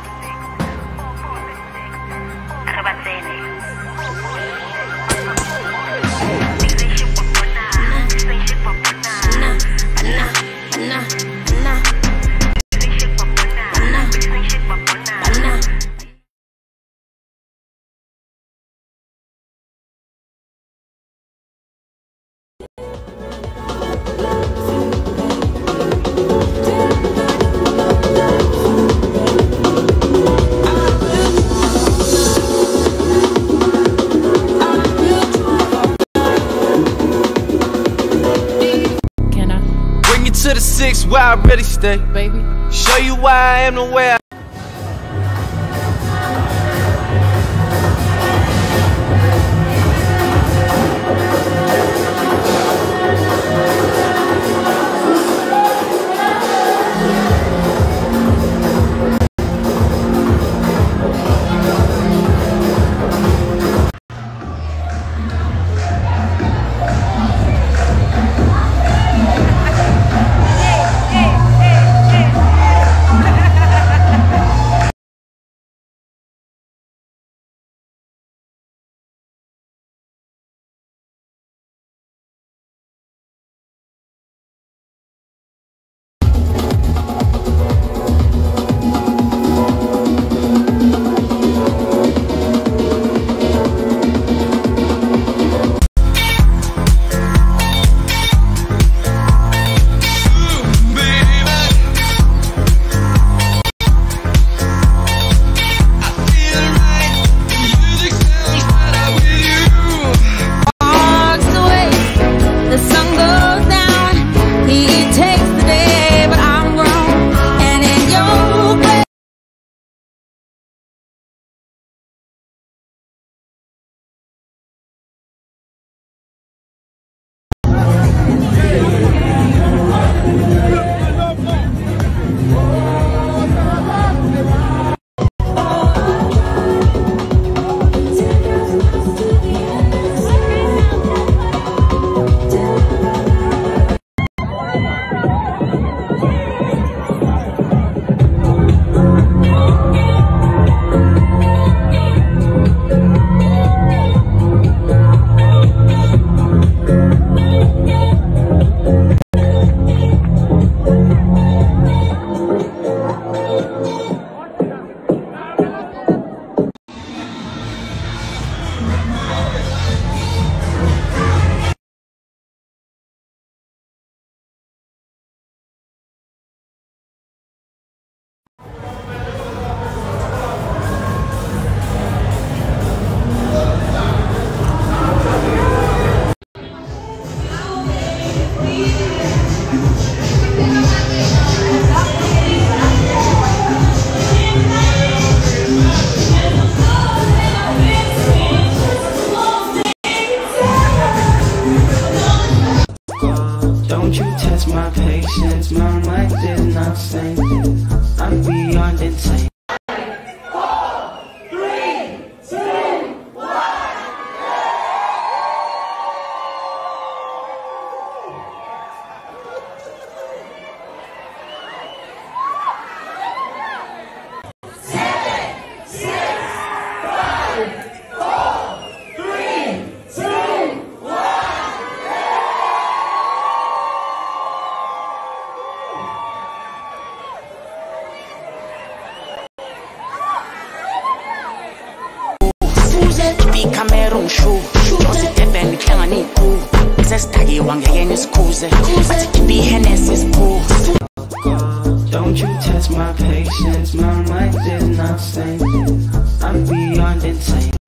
To the 6 where I really stay, baby. Show you why I am the way I my patience, my mind is not sane. I'm beyond insane. 4, 3, 2, 1. Cameroon shoe, Josie Devon, Klangani poo. Zestagi wangegen is cruise, but it be Hennessy poo. Don't you test my patience, my mind is not sane. I'm beyond insane.